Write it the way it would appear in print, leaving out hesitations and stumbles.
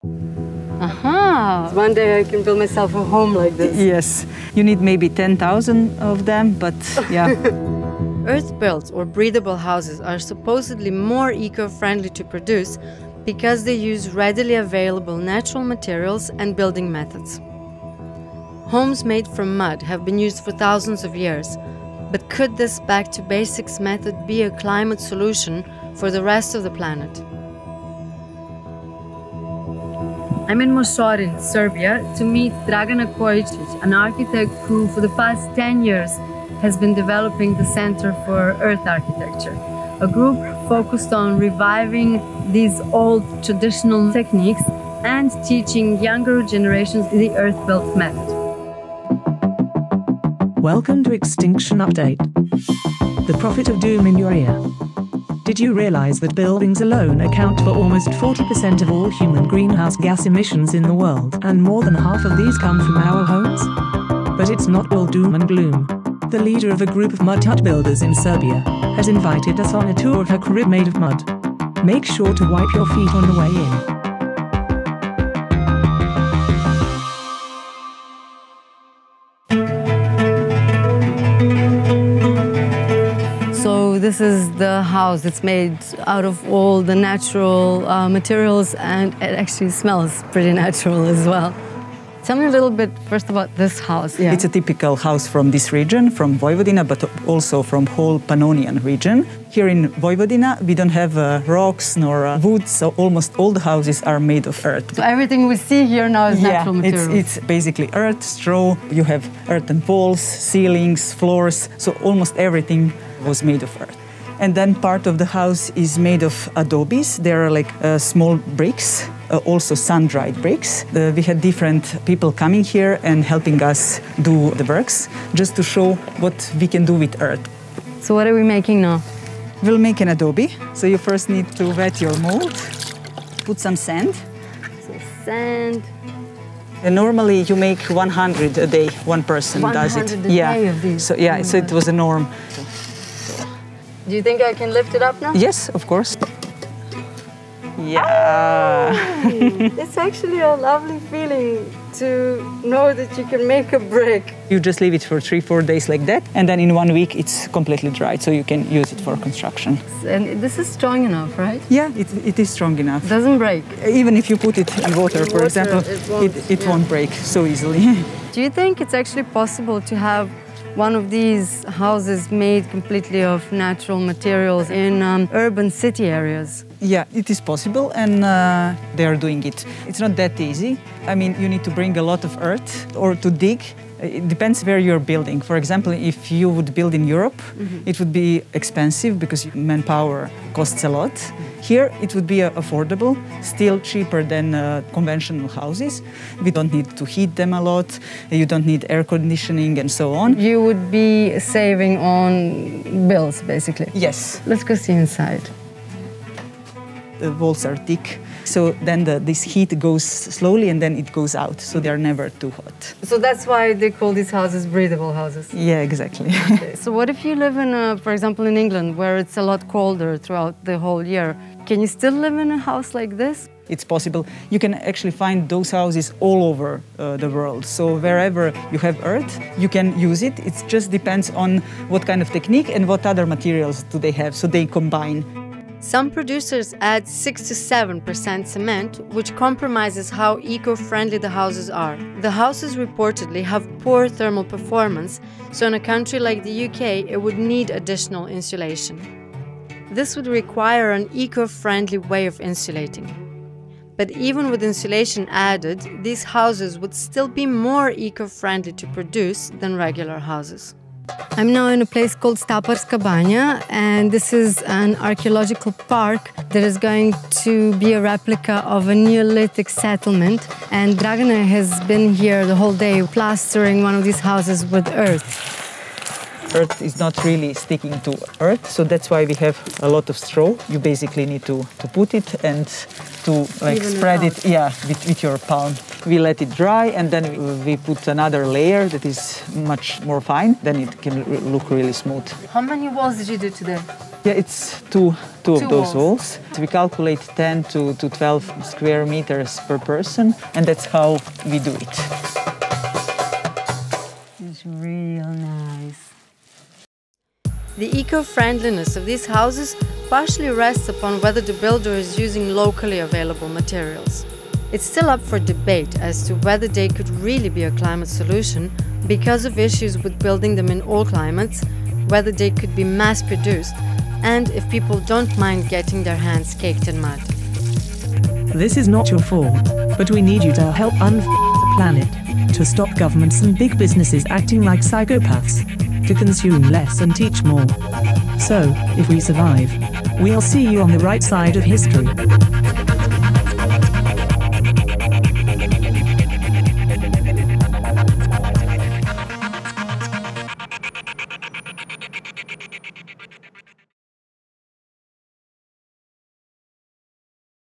Aha! One day I can build myself a home like this. Yes, you need maybe 10,000 of them, but yeah. Earth-built or breathable houses are supposedly more eco-friendly to produce because they use readily available natural materials and building methods. Homes made from mud have been used for thousands of years, but could this back to basics method be a climate solution for the rest of the planet? I'm in Moshorin, Serbia, to meet Dragana Kojičić, an architect who, for the past 10 years, has been developing the Center for Earth Architecture, a group focused on reviving these old traditional techniques and teaching younger generations the earth-built method. Welcome to Extinction Update. The prophet of doom in your ear. Did you realize that buildings alone account for almost 40% of all human greenhouse gas emissions in the world, and more than half of these come from our homes? But it's not all doom and gloom. The leader of a group of mud hut builders in Serbia has invited us on a tour of her crib made of mud. Make sure to wipe your feet on the way in. So this is the house. It's made out of all the natural materials, and it actually smells pretty natural as well. Tell me a little bit first about this house. Yeah. It's a typical house from this region, from Vojvodina, but also from whole Pannonian region. Here in Vojvodina, we don't have rocks nor wood, so almost all the houses are made of earth. So everything we see here now is natural material. It's basically earth, straw. You have earthen walls, ceilings, floors, so almost everything was made of earth. And then part of the house is made of adobes. They are like small bricks, also sun-dried bricks. We had different people coming here and helping us do the works, just to show what we can do with earth. So what are we making now? We'll make an adobe. So you first need to wet your mold, put some sand. So sand. And normally you make 100 a day, one person does it. 100 a day of these? So, yeah, so it was a norm. Do you think I can lift it up now? Yes, of course. Yeah. Oh, it's actually a lovely feeling to know that you can make a brick. You just leave it for 3-4 days like that, and then in 1 week it's completely dried, so you can use it for construction. And this is strong enough, right? Yeah, it is strong enough. It doesn't break? Even if you put it in water, for example, it won't break so easily. Do you think it's actually possible to have one of these houses made completely of natural materials in urban city areas? Yeah, it is possible, and they are doing it. It's not that easy. I mean, you need to bring a lot of earth or to dig. It depends where you're building. For example, if you would build in Europe, it would be expensive because manpower costs a lot. Here, it would be affordable, still cheaper than conventional houses. We don't need to heat them a lot. You don't need air conditioning and so on. You would be saving on bills, basically. Yes. Let's go see inside. The walls are thick, so then this heat goes slowly and then it goes out, so they're never too hot. So that's why they call these houses breathable houses? Yeah, exactly. Okay. So what if you live in, for example, in England, where it's a lot colder throughout the whole year? Can you still live in a house like this? It's possible. You can actually find those houses all over the world. So wherever you have earth, you can use it. It just depends on what kind of technique and what other materials do they have, so they combine. Some producers add 6 to 7% cement, which compromises how eco-friendly the houses are. The houses reportedly have poor thermal performance, so in a country like the UK, it would need additional insulation. This would require an eco-friendly way of insulating. But even with insulation added, these houses would still be more eco-friendly to produce than regular houses. I'm now in a place called Staparska Banja, and this is an archaeological park that is going to be a replica of a Neolithic settlement. And Dragana has been here the whole day plastering one of these houses with earth. Earth is not really sticking to earth, so that's why we have a lot of straw. You basically need to put it and to spread it with your palm. We let it dry, and then we put another layer that is much more fine. Then it can look really smooth. How many walls did you do today? Yeah, it's two of those walls. walls. We calculate 10 to 12 square meters per person, and that's how we do it. It's real nice. The eco-friendliness of these houses partially rests upon whether the builder is using locally available materials. It's still up for debate as to whether they could really be a climate solution because of issues with building them in all climates, whether they could be mass-produced, and if people don't mind getting their hands caked in mud. This is not your fault, but we need you to help the planet, to stop governments and big businesses acting like psychopaths, to consume less and teach more. So, if we survive, we'll see you on the right side of history.